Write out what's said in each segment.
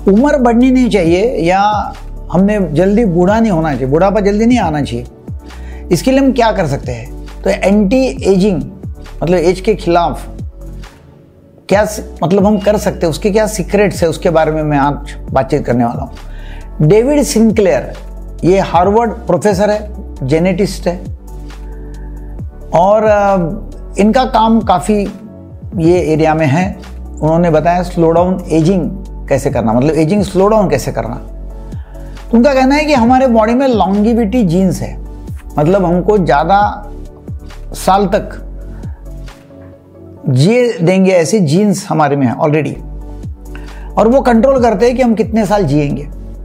उम्र बढ़नी नहीं चाहिए या हमने जल्दी बूढ़ा नहीं होना चाहिए, बुढ़ापा जल्दी नहीं आना चाहिए। इसके लिए हम क्या कर सकते हैं? तो एंटी एजिंग मतलब एज के खिलाफ क्या मतलब हम कर सकते हैं, उसके क्या सीक्रेट्स है, उसके बारे में मैं आज बातचीत करने वाला हूँ। डेविड सिंक्लेयर, ये हार्वर्ड प्रोफेसर है, जेनेटिस्ट है, और इनका काम काफ़ी ये एरिया में है। उन्होंने बताया स्लो डाउन एजिंग कैसे करना, मतलब एजिंग स्लो डाउन कैसे करना। तो उनका कहना है कि हमारे बॉडी में लॉन्गिविटी जीन्स है, मतलब हमको ज़्यादा साल तक जिए देंगे ऐसे जीन्स हमारे में है ऑलरेडी, और वो कंट्रोल करते हैं कि हम कितने साल जिएंगे।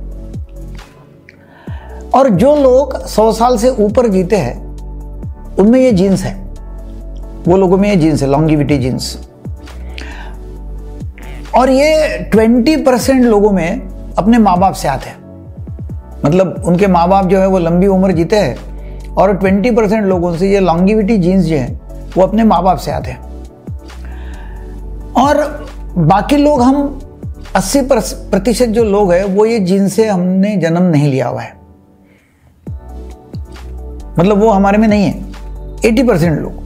और जो लोग 100 साल से ऊपर जीते हैं उनमें ये जीन्स है, वो लोगों में ये जीन्स है, लॉन्गिविटी जीन्स। और ये 20% लोगों में अपने माँ बाप से आते हैं, मतलब उनके माँ बाप जो है वो लंबी उम्र जीते हैं, और 20% लोगों से ये लॉन्गिविटी जीन्स जो है वो अपने माँ बाप से आते हैं। और बाकी लोग, हम 80% जो लोग हैं वो ये जीन से हमने जन्म नहीं लिया हुआ है, मतलब वो हमारे में नहीं है 80% लोग।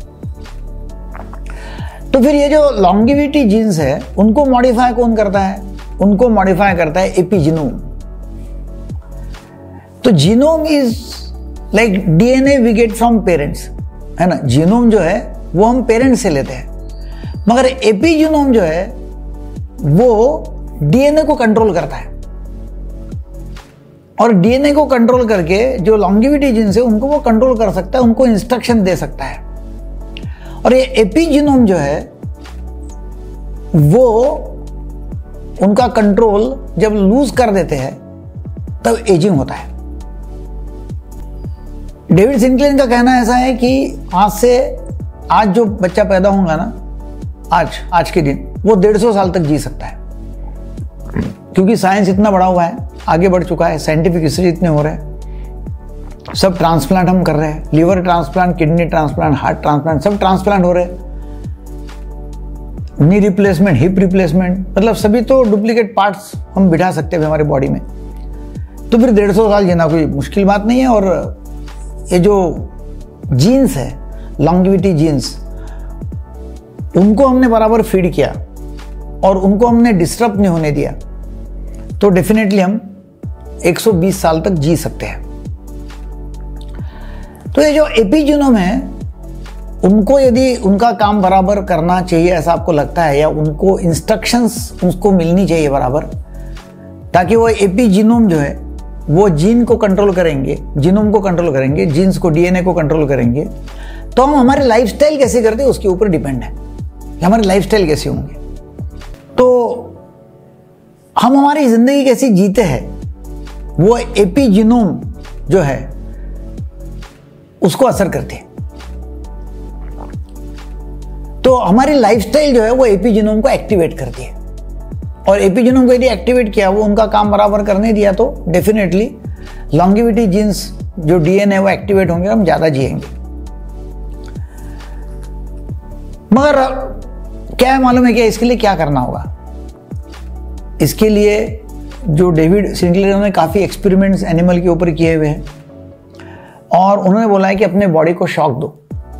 तो फिर ये जो लॉन्गिविटी जीन्स है उनको मॉडिफाई कौन करता है? उनको मॉडिफाई करता है एपिजीनोम। तो genome is like DNA we get from parents, है ना। जीनोम जो है वो हम पेरेंट्स से लेते हैं, मगर एपिजीनोम जो है वो डीएनए को कंट्रोल करता है, और डीएनए को कंट्रोल करके जो लॉन्गिविटी जीन्स है उनको वो कंट्रोल कर सकता है, उनको इंस्ट्रक्शन दे सकता है। और ये एपिजीनोम जो है वो उनका कंट्रोल जब लूज कर देते हैं तब एजिंग होता है। डेविड सिंक्लेयर का कहना ऐसा है कि आज जो बच्चा पैदा होगा ना, आज के दिन वो 150 साल तक जी सकता है, क्योंकि साइंस इतना बड़ा हुआ है, आगे बढ़ चुका है, साइंटिफिक रिसर्च इतने हो रहे हैं, सब ट्रांसप्लांट हम कर रहे हैं, liver transplant, kidney transplant, heart transplant, सब ट्रांसप्लांट हो रहे हैं, नी रिप्लेसमेंट, हिप रिप्लेसमेंट, मतलब सभी तो डुप्लीकेट पार्ट्स हम बिठा सकते हैं हमारे बॉडी में। तो फिर 150 साल जीना कोई मुश्किल बात नहीं है। और ये जो जीन्स है, लॉन्गिविटी जीन्स, उनको हमने बराबर फीड किया और उनको हमने डिस्टर्ब नहीं होने दिया, तो डेफिनेटली हम 120 साल तक जी सकते हैं। तो ये जो एपिजीनोम है उनको यदि उनका काम बराबर करना चाहिए ऐसा आपको लगता है, या उनको इंस्ट्रक्शंस उसको मिलनी चाहिए बराबर, ताकि वो एपिजीनोम जो है वो जीन को कंट्रोल करेंगे, जीनोम को कंट्रोल करेंगे, जीन्स को, डीएनए को कंट्रोल करेंगे, तो हम हमारे लाइफस्टाइल कैसे करते हैं उसके ऊपर डिपेंड है कि हमारे लाइफस्टाइल कैसे होंगे। तो हम हमारी जिंदगी कैसी जीते हैं वो एपिजीनोम जो है उसको असर करते हैं। तो हमारी लाइफस्टाइल जो है वो एपिजीनोम को एक्टिवेट करती है, और एपिजीनोम को यदि एक्टिवेट किया, वो उनका काम बराबर करने दिया, तो डेफिनेटली लॉन्गिविटी जीन्स जो डीएनए वो एक्टिवेट होंगे, हम ज्यादा जिएंगे। मगर क्या है मालूम है क्या इसके लिए क्या करना होगा? इसके लिए जो डेविड सिंक्लेयर ने काफी एक्सपेरिमेंट्स एनिमल के ऊपर किए हुए हैं, और उन्होंने बोला है कि अपने बॉडी को शॉक दो,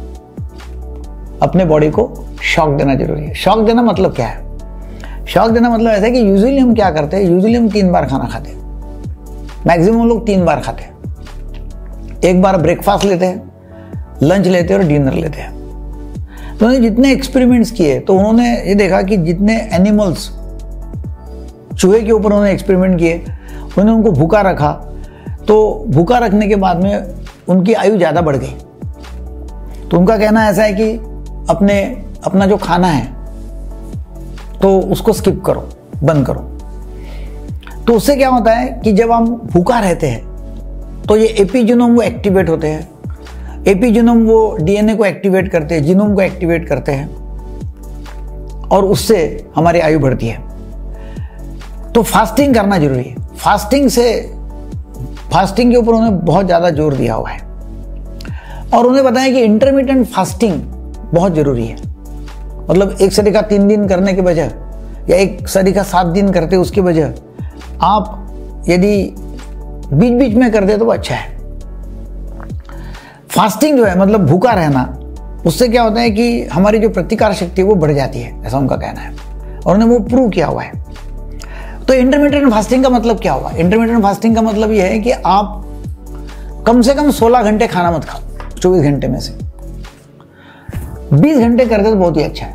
अपने बॉडी को शॉक देना जरूरी है। शॉक देना मतलब क्या है? शॉक देना मतलब ऐसा है कि यूजुअली हम क्या करते हैं, यूजुअली हम 3 बार खाना खाते हैं, मैक्सिमम लोग 3 बार खाते हैं। एक बार ब्रेकफास्ट लेते हैं, लंच लेते हैं और डिनर लेते हैं। तो उन्होंने जितने एक्सपेरिमेंट्स किए तो उन्होंने ये देखा कि जितने एनिमल्स, चूहे के ऊपर उन्होंने एक्सपेरिमेंट किए, उन्होंने उनको भूखा रखा, तो भूखा रखने के बाद में उनकी आयु ज़्यादा बढ़ गई। तो उनका कहना ऐसा है कि अपना जो खाना है तो उसको स्किप करो, बंद करो। तो उससे क्या होता है कि जब हम भूखा रहते हैं तो ये एपिजीनोम वो एक्टिवेट होते हैं, एपिजीनोम वो डीएनए को एक्टिवेट करते हैं, जीनोम को एक्टिवेट करते हैं, और उससे हमारी आयु बढ़ती है। तो फास्टिंग करना जरूरी है। फास्टिंग के ऊपर उन्होंने बहुत ज़्यादा जोर दिया हुआ है, और उन्हें बताया कि इंटरमिटेंट फास्टिंग बहुत जरूरी है। मतलब एक सरीखा 3 दिन करने के बजाय, या एक सरीखा 7 दिन करते उसके बजाय आप यदि बीच बीच में करते तो अच्छा है। फास्टिंग जो है मतलब भूखा रहना, उससे क्या होता है कि हमारी जो प्रतिकार शक्ति है वो बढ़ जाती है, ऐसा उनका कहना है और उन्होंने वो प्रूव किया हुआ है। तो इंटरमिटेंट फास्टिंग का मतलब क्या हुआ? इंटरमिटेंट फास्टिंग का मतलब यह है कि आप कम से कम 16 घंटे खाना मत खाओ 24 घंटे में से, 20 घंटे करते तो बहुत ही अच्छा है।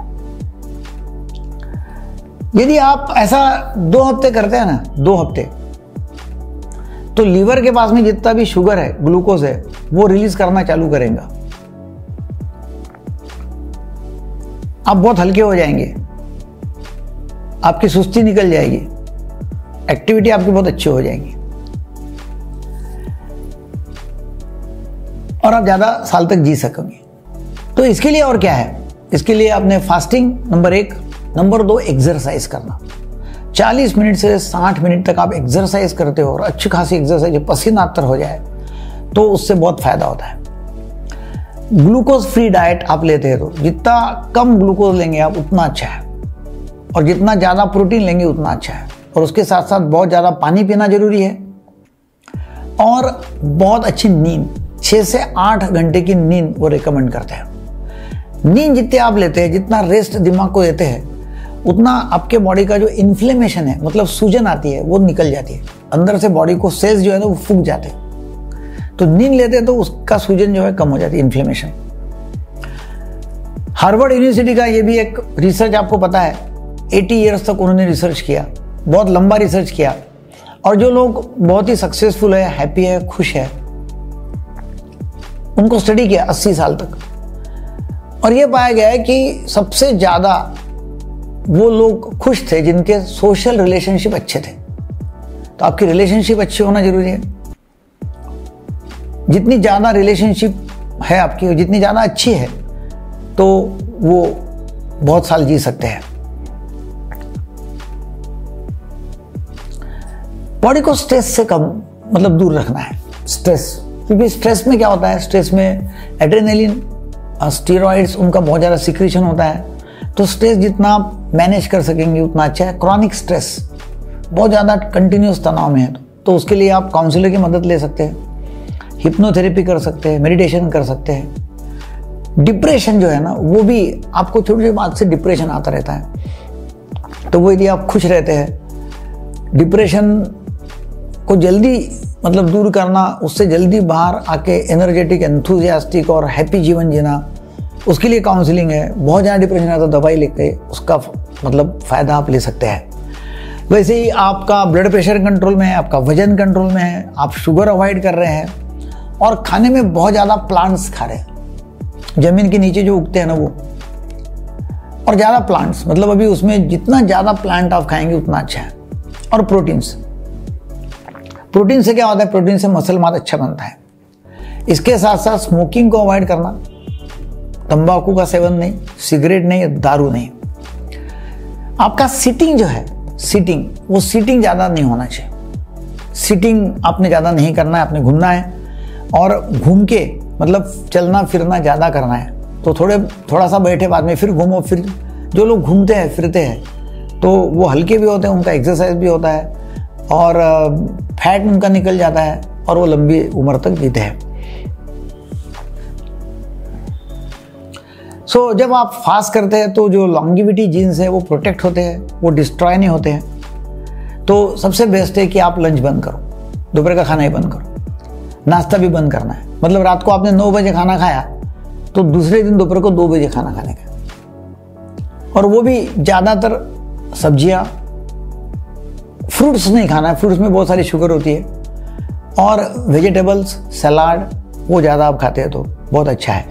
यदि आप ऐसा 2 हफ्ते करते हैं ना, 2 हफ्ते, तो लीवर के पास में जितना भी शुगर है, ग्लूकोज है, वो रिलीज करना चालू करेगा। आप बहुत हल्के हो जाएंगे, आपकी सुस्ती निकल जाएगी, एक्टिविटी आपकी बहुत अच्छी हो जाएगी और आप ज्यादा साल तक जी सकेंगे। तो इसके लिए और क्या है? इसके लिए आपने फास्टिंग नंबर 1, नंबर 2 एक्सरसाइज करना। 40 मिनट से 60 मिनट तक आप एक्सरसाइज करते हो और अच्छी खासी एक्सरसाइज, पसीना तर हो जाए, तो उससे बहुत फायदा होता है। ग्लूकोज फ्री डाइट आप लेते हैं तो जितना कम ग्लूकोज लेंगे आप उतना अच्छा है, और जितना ज़्यादा प्रोटीन लेंगे उतना अच्छा है। और उसके साथ साथ बहुत ज़्यादा पानी पीना जरूरी है और बहुत अच्छी नींद, 6 से 8 घंटे की नींद वो रिकमेंड करते हैं। नींद जितने आप लेते हैं, जितना रेस्ट दिमाग को देते हैं, उतना आपके बॉडी का जो इन्फ्लेमेशन है, मतलब सूजन आती है, वो निकल जाती है अंदर से। बॉडी को सेल्स जो है ना वो फूक जाते हैं। तो नींद लेते हैं तो उसका सूजन जो है कम हो जाती है, इन्फ्लेमेशन। हार्वर्ड यूनिवर्सिटी का ये भी एक रिसर्च आपको पता है, 80 ईयर्स तक उन्होंने रिसर्च किया, बहुत लंबा रिसर्च किया, और जो लोग बहुत ही सक्सेसफुल है, हैप्पी है, खुश है, उनको स्टडी किया 80 साल तक, और यह पाया गया है कि सबसे ज्यादा वो लोग खुश थे जिनके सोशल रिलेशनशिप अच्छे थे। तो आपकी रिलेशनशिप अच्छी होना जरूरी है। जितनी ज्यादा रिलेशनशिप है आपकी, जितनी ज्यादा अच्छी है, तो वो बहुत साल जी सकते हैं। बॉडी को स्ट्रेस से कम मतलब दूर रखना है। स्ट्रेस, क्योंकि स्ट्रेस में क्या होता है, स्ट्रेस में एड्रेनलिन, स्टेरॉइड्स, उनका बहुत ज़्यादा सिक्रीशन होता है। तो स्ट्रेस जितना आप मैनेज कर सकेंगे उतना अच्छा है। क्रॉनिक स्ट्रेस, बहुत ज़्यादा कंटिन्यूस तनाव में है, तो उसके लिए आप काउंसलर की मदद ले सकते हैं, हिप्नोथेरेपी कर सकते हैं, मेडिटेशन कर सकते हैं। डिप्रेशन जो है ना, वो भी आपको छोटी छोटी बात से डिप्रेशन आता रहता है। तो वो यदि आप खुश रहते हैं, डिप्रेशन को जल्दी मतलब दूर करना, उससे जल्दी बाहर आके एनर्जेटिक, एंथुजियास्टिक और हैप्पी जीवन जीना, उसके लिए काउंसलिंग है। बहुत ज़्यादा डिप्रेशन है तो दवाई लेके उसका मतलब फ़ायदा आप ले सकते हैं। वैसे ही आपका ब्लड प्रेशर कंट्रोल में है, आपका वजन कंट्रोल में है, आप शुगर अवॉइड कर रहे हैं और खाने में बहुत ज़्यादा प्लांट्स खा रहे हैं, ज़मीन के नीचे जो उगते हैं ना वो, और ज़्यादा प्लांट्स, मतलब अभी उसमें जितना ज़्यादा प्लांट आप खाएंगे उतना अच्छा है। और प्रोटीन्स, प्रोटीन से क्या होता है, प्रोटीन से मसल मास अच्छा बनता है। इसके साथ साथ स्मोकिंग को अवॉइड करना, तंबाकू का सेवन नहीं, सिगरेट नहीं, दारू नहीं। आपका सीटिंग जो है, सीटिंग, वो सीटिंग ज़्यादा नहीं होना चाहिए। सीटिंग आपने ज़्यादा नहीं करना है, आपने घूमना है और घूम के मतलब चलना फिरना ज़्यादा करना है। तो थोड़ा सा बैठे, बाद में फिर घूमो। फिर जो लोग घूमते हैं फिरते हैं तो वो हल्के भी होते हैं, उनका एक्सरसाइज भी होता है और फैट उनका निकल जाता है और वो लंबी उम्र तक जीते हैं। सो जब आप फास्ट करते हैं तो जो लॉन्गिविटी जीन्स है वो प्रोटेक्ट होते हैं, वो डिस्ट्रॉय नहीं होते हैं। तो सबसे बेस्ट है कि आप लंच बंद करो, दोपहर का खाना ही बंद करो, नाश्ता भी बंद करना है। मतलब रात को आपने 9 बजे खाना खाया तो दूसरे दिन दोपहर को 2 बजे खाना खाने का, और वो भी ज़्यादातर सब्जियां, फ्रूट्स नहीं खाना है, फ्रूट्स में बहुत सारी शुगर होती है, और वेजिटेबल्स, सलाद, वो ज़्यादा आप खाते हैं तो बहुत अच्छा है।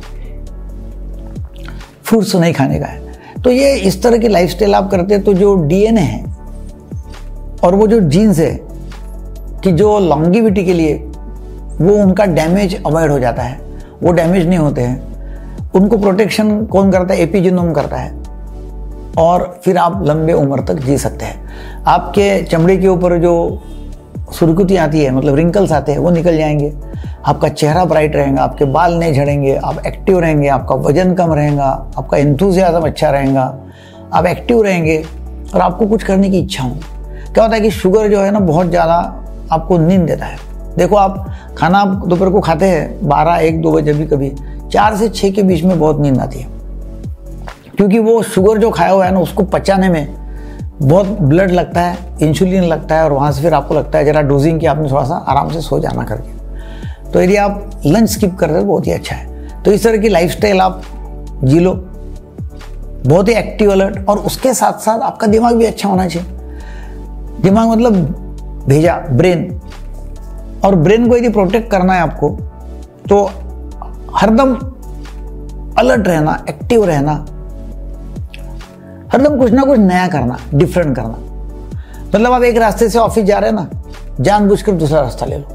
फ्रूट्स नहीं खाने का है। तो ये इस तरह की लाइफस्टाइल आप करते हैं तो जो डीएनए है और वो जो जीन्स है कि जो लॉन्गिविटी के लिए, वो उनका डैमेज अवॉइड हो जाता है, वो डैमेज नहीं होते हैं। उनको प्रोटेक्शन कौन करता है, एपिजीनोम करता है, और फिर आप लंबे उम्र तक जी सकते हैं। आपके चमड़े के ऊपर जो सुर्खुती आती है, मतलब रिंकल्स आते हैं, वो निकल जाएंगे। आपका चेहरा ब्राइट रहेगा, आपके बाल नहीं झड़ेंगे, आप एक्टिव रहेंगे, आपका वजन कम रहेगा, आपका एंथुजियाज्म अच्छा रहेगा, आप एक्टिव रहेंगे और आपको कुछ करने की इच्छा हो। क्या होता है कि शुगर जो है ना बहुत ज़्यादा आपको नींद देता है। देखो आप खाना आप दोपहर को खाते हैं 12-1-2 बजे, भी कभी 4 से 6 के बीच में बहुत नींद आती है, क्योंकि वो शुगर जो खाया हुआ है ना उसको पचाने में बहुत ब्लड लगता है, इंसुलिन लगता है, और वहाँ से फिर आपको लगता है जरा डोजिंग की आपने थोड़ा सा आराम से सो जाना करके। तो यदि आप लंच स्किप कर रहे हो बहुत ही अच्छा है। तो इस तरह की लाइफस्टाइल आप जी लो, बहुत ही एक्टिव अलर्ट, और उसके साथ साथ आपका दिमाग भी अच्छा होना चाहिए। दिमाग मतलब भेजा, ब्रेन, और ब्रेन को यदि प्रोटेक्ट करना है आपको तो हरदम अलर्ट रहना, एक्टिव रहना, हरदम कुछ ना कुछ नया करना, डिफरेंट करना। मतलब आप एक रास्ते से ऑफिस जा रहे हैं ना, जानबूझकर दूसरा रास्ता ले लो।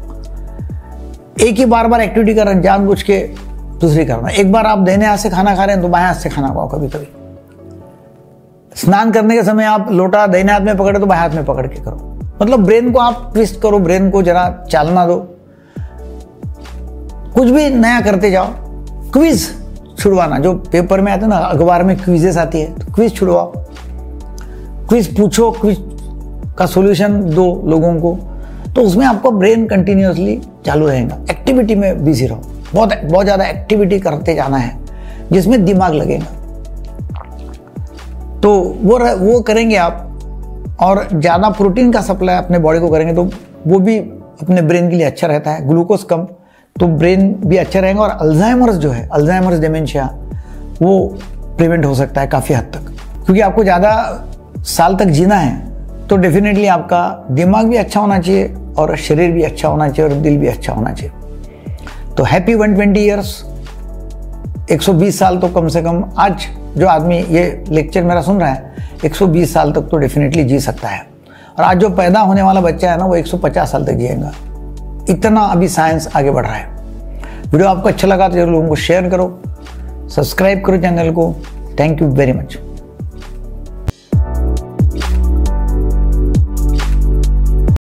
एक ही बार बार एक्टिविटी कर रहे हैं, जानबूझ के दूसरी करना। एक बार आप दाहिने हाथ से खाना खा रहे हैं तो बाएं हाथ से खाना खाओ कभी कभी। स्नान करने के समय आप लोटा दाहिने हाथ में पकड़े तो बाएं हाथ में पकड़ के करो। मतलब ब्रेन को आप ट्विस्ट करो, ब्रेन को जरा चालना दो, कुछ भी नया करते जाओ। क्विज छुड़वाना, जो पेपर में आते हैं ना, अखबार में क्विजेस आती है, तो क्विज छुड़वाओ, क्विज पूछो, क्विज का सॉल्यूशन दो लोगों को, तो उसमें आपका ब्रेन कंटिन्यूअसली चालू रहेगा। एक्टिविटी में बिजी रहो, बहुत ज़्यादा एक्टिविटी करते जाना है जिसमें दिमाग लगेगा, तो वो करेंगे आप। और ज़्यादा प्रोटीन का सप्लाई अपने बॉडी को करेंगे तो वो भी अपने ब्रेन के लिए अच्छा रहता है। ग्लूकोज कम तो ब्रेन भी अच्छा रहेगा, और अल्जाइमर्स जो है, अल्जाइमर्स डिमेंशिया, वो प्रिवेंट हो सकता है काफ़ी हद तक। क्योंकि आपको ज़्यादा साल तक जीना है तो डेफिनेटली आपका दिमाग भी अच्छा होना चाहिए, और शरीर भी अच्छा होना चाहिए, और दिल भी अच्छा होना चाहिए। तो हैप्पी 120 ईयर्स, 120 साल तो कम से कम आज जो आदमी ये लेक्चर मेरा सुन रहा है 120 साल तक तो डेफिनेटली जी सकता है। और आज जो पैदा होने वाला बच्चा है ना वो 150 साल तक जिएगा। इतना अभी साइंस आगे बढ़ रहा है। वीडियो आपको अच्छा लगा तो जरूर लोगों को शेयर करो, सब्सक्राइब करो चैनल को। Thank you very much.